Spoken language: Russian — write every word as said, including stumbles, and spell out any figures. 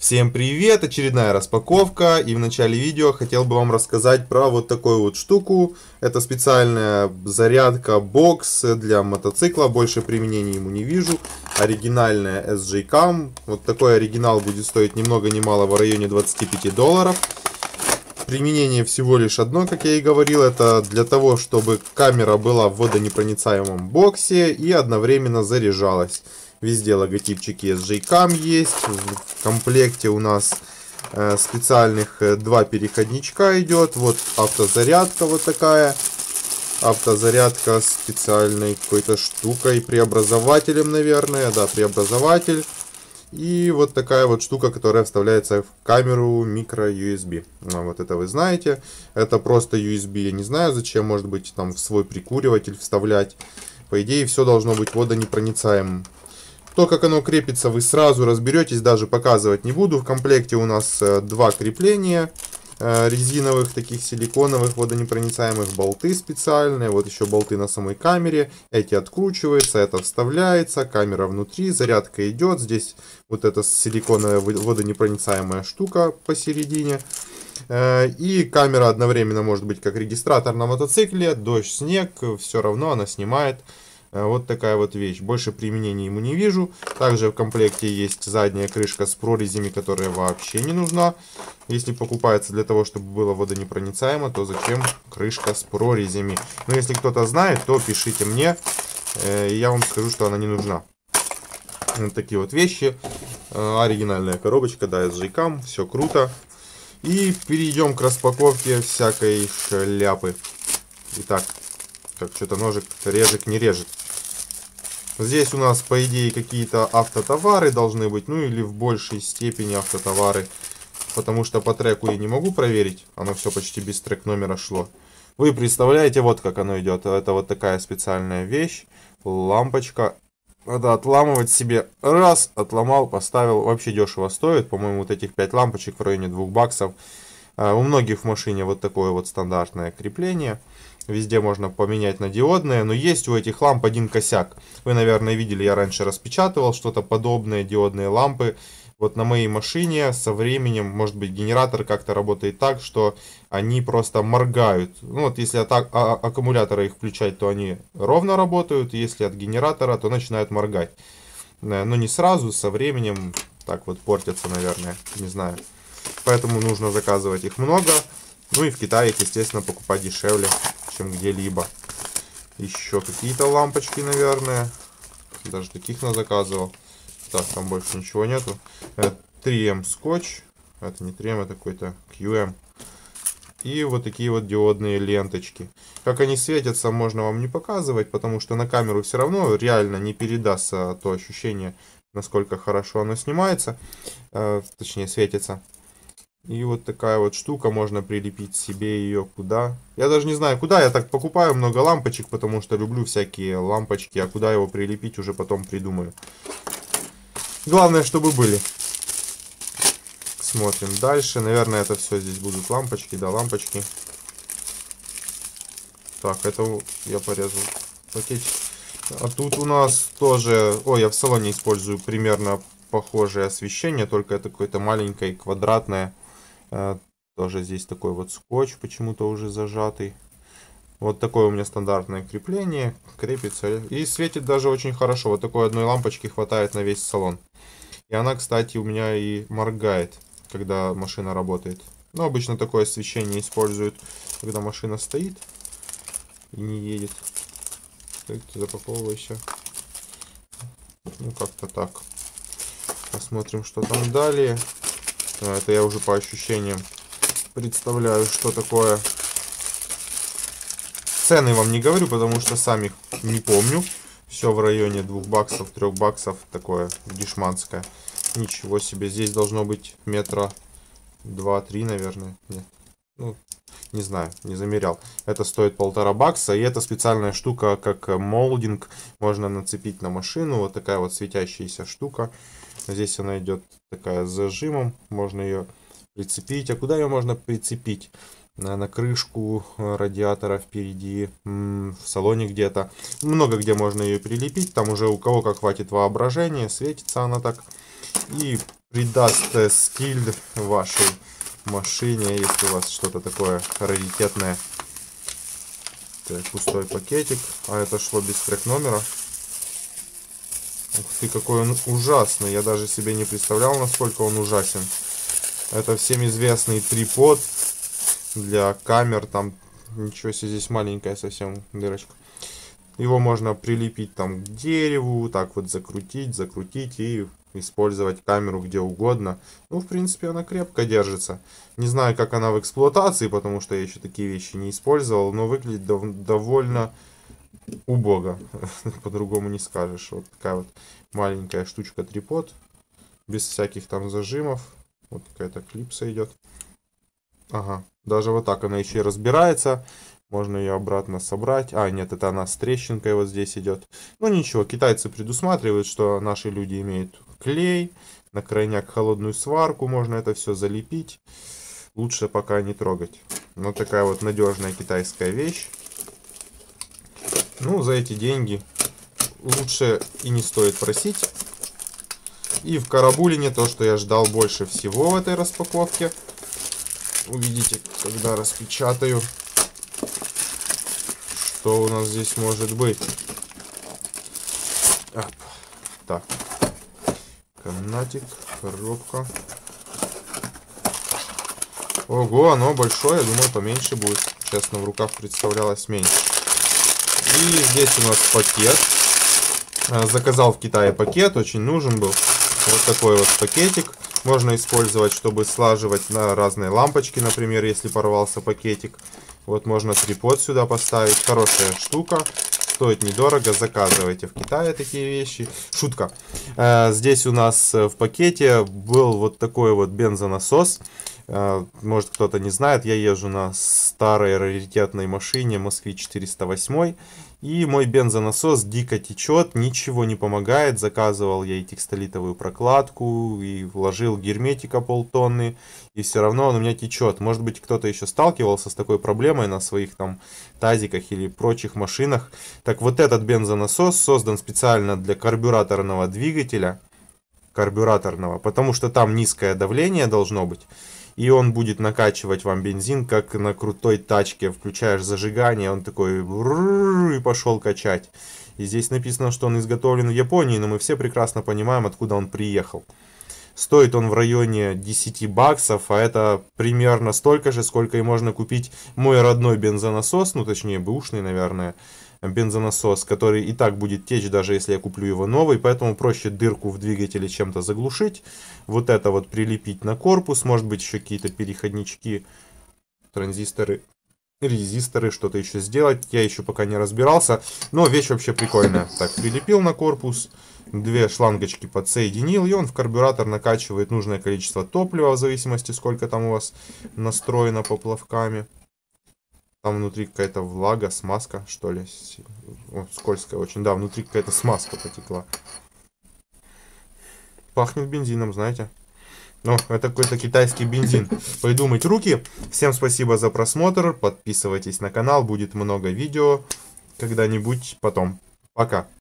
Всем привет! Очередная распаковка, и в начале видео хотел бы вам рассказать про вот такую вот штуку. Это специальная зарядка бокс для мотоцикла, больше применений ему не вижу. Оригинальная эс джей кам, вот такой оригинал будет стоить ни много ни мало в районе двадцати пяти долларов. Применение всего лишь одно, как я и говорил, это для того, чтобы камера была в водонепроницаемом боксе и одновременно заряжалась. Везде логотипчики эс джей кам есть. В комплекте у нас э, специальных э, два переходничка идет. Вот автозарядка вот такая. Автозарядка с специальной какой-то штукой, преобразователем, наверное. Да, преобразователь. И вот такая вот штука, которая вставляется в камеру микро ю эс би. Вот это вы знаете. Это просто ю эс би, я не знаю зачем, может быть там в свой прикуриватель вставлять. По идее все должно быть водонепроницаемым. То, как оно крепится, вы сразу разберетесь, даже показывать не буду. В комплекте у нас два крепления резиновых, таких силиконовых, водонепроницаемых, болты специальные. Вот еще болты на самой камере. Эти откручиваются, это вставляется, камера внутри, зарядка идет. Здесь вот эта силиконовая водонепроницаемая штука посередине. И камера одновременно может быть как регистратор на мотоцикле, дождь, снег, все равно она снимает. Вот такая вот вещь. Больше применений ему не вижу. Также в комплекте есть задняя крышка с прорезями, которая вообще не нужна. Если покупается для того, чтобы было водонепроницаемо, то зачем крышка с прорезями? Но если кто-то знает, то пишите мне, и я вам скажу, что она не нужна. Вот такие вот вещи. Оригинальная коробочка, да, эс джей кам, все круто. И перейдем к распаковке всякой шляпы. Итак, как что-то ножик режет, не режет. Здесь у нас, по идее, какие-то автотовары должны быть, ну или в большей степени автотовары, потому что по треку я не могу проверить, оно все почти без трек номера шло. Вы представляете, вот как оно идет, это вот такая специальная вещь, лампочка, надо отламывать себе, раз, отломал, поставил, вообще дешево стоит, по-моему, вот этих пять лампочек в районе двух баксов. У многих в машине вот такое вот стандартное крепление. Везде можно поменять на диодные, но есть у этих ламп один косяк. Вы, наверное, видели, я раньше распечатывал что-то подобное, диодные лампы. Вот на моей машине со временем, может быть, генератор как-то работает так, что они просто моргают. Ну, вот если от а аккумулятора их включать, то они ровно работают. Если от генератора, то начинают моргать. Но не сразу, со временем так вот портятся, наверное, не знаю. Поэтому нужно заказывать их много. Ну и в Китае, естественно, покупать дешевле, чем где-либо. Еще какие-то лампочки, наверное. Даже таких назаказывал. Так, там больше ничего нету. три эм скотч. Это не три эм, это какой-то кью эм. И вот такие вот диодные ленточки. Как они светятся, можно вам не показывать, потому что на камеру все равно реально не передастся то ощущение, насколько хорошо оно снимается. Точнее, светится. И вот такая вот штука, можно прилепить себе ее куда. Я даже не знаю куда, я так покупаю много лампочек, потому что люблю всякие лампочки, а куда его прилепить уже потом придумаю. Главное, чтобы были. Смотрим дальше, наверное, это все здесь будут лампочки, да, лампочки. Так, это я порезал пакетик. А тут у нас тоже, ой, я в салоне использую примерно похожее освещение, только это какое-то маленькое, квадратное. Тоже здесь такой вот скотч, почему-то уже зажатый. Вот такое у меня стандартное крепление. Крепится и светит даже очень хорошо. Вот такой одной лампочки хватает на весь салон. И она, кстати, у меня и моргает, когда машина работает. Но обычно такое освещение используют, когда машина стоит и не едет. Так, ты запаковывайся. Ну, как-то так. Посмотрим, что там далее. Это я уже по ощущениям представляю, что такое. Цены вам не говорю, потому что сам их не помню. Все в районе двух баксов, трёх баксов. Такое дешманское. Ничего себе. Здесь должно быть метра два-три, наверное. Нет. Ну, не знаю, не замерял. Это стоит полтора бакса. И это специальная штука, как молдинг. Можно нацепить на машину. Вот такая вот светящаяся штука. Здесь она идет такая с зажимом. Можно ее прицепить. А куда ее можно прицепить? На, на крышку радиатора впереди, в салоне где-то. Много где можно ее прилепить. Там уже у кого как хватит воображения. Светится она так. И придаст э, стиль вашей машине, если у вас что-то такое раритетное. Так, пустой пакетик. А это шло без трек номера. Ух ты, какой он ужасный. Я даже себе не представлял, насколько он ужасен. Это всем известный трипод для камер. Там ничего себе, здесь маленькая совсем дырочка. Его можно прилепить там к дереву, так вот закрутить, закрутить и использовать камеру где угодно. Ну, в принципе, она крепко держится. Не знаю, как она в эксплуатации, потому что я еще такие вещи не использовал, но выглядит дов довольно убого. По-другому не скажешь. Вот такая вот маленькая штучка трипод, без всяких там зажимов. Вот какая-то клипса идет. Ага, даже вот так она еще и разбирается. Можно ее обратно собрать. А, нет, это она с трещинкой вот здесь идет. Ну ничего, китайцы предусматривают, что наши люди имеют клей. На крайняк холодную сварку. Можно это все залепить. Лучше пока не трогать. Вот такая вот надежная китайская вещь. Ну, за эти деньги лучше и не стоит просить. И в карабулине то, что я ждал больше всего в этой распаковке. Увидите, когда распечатаю, что у нас здесь может быть. Оп. Так. Канатик, коробка. Ого, оно большое, я думал, поменьше будет. Честно, в руках представлялось меньше. И здесь у нас пакет. Заказал в Китае пакет, очень нужен был. Вот такой вот пакетик. Можно использовать, чтобы слаживать на разные лампочки, например, если порвался пакетик. Вот можно трипод сюда поставить. Хорошая штука. Стоит недорого. Заказывайте в Китае такие вещи. Шутка. Здесь у нас в пакете был вот такой вот бензонасос. Может, кто-то не знает, я езжу на старой раритетной машине Москвич четыреста восемь. И мой бензонасос дико течет, ничего не помогает. Заказывал я и текстолитовую прокладку, и вложил герметика полтонны, и все равно он у меня течет. Может быть, кто-то еще сталкивался с такой проблемой на своих там тазиках или прочих машинах. Так вот, этот бензонасос создан специально для карбюраторного двигателя. Карбюраторного, потому что там низкое давление должно быть. И он будет накачивать вам бензин, как на крутой тачке. Включаешь зажигание, он такой и пошел качать. И здесь написано, что он изготовлен в Японии, но мы все прекрасно понимаем, откуда он приехал. Стоит он в районе десяти баксов, а это примерно столько же, сколько и можно купить мой родной бензонасос, ну точнее бэушный, наверное, бензонасос, который и так будет течь, даже если я куплю его новый, поэтому проще дырку в двигателе чем-то заглушить, вот это вот прилепить на корпус, может быть еще какие-то переходнички, транзисторы, резисторы, что-то еще сделать, я еще пока не разбирался, но вещь вообще прикольная. Так, прилепил на корпус, две шлангочки подсоединил, и он в карбюратор накачивает нужное количество топлива, в зависимости сколько там у вас настроено поплавками. Там внутри какая-то влага, смазка, что ли. О, скользкая очень. Да, внутри какая-то смазка потекла. Пахнет бензином, знаете. О, это какой-то китайский бензин. Пойду мыть руки. Всем спасибо за просмотр. Подписывайтесь на канал. Будет много видео когда-нибудь потом. Пока.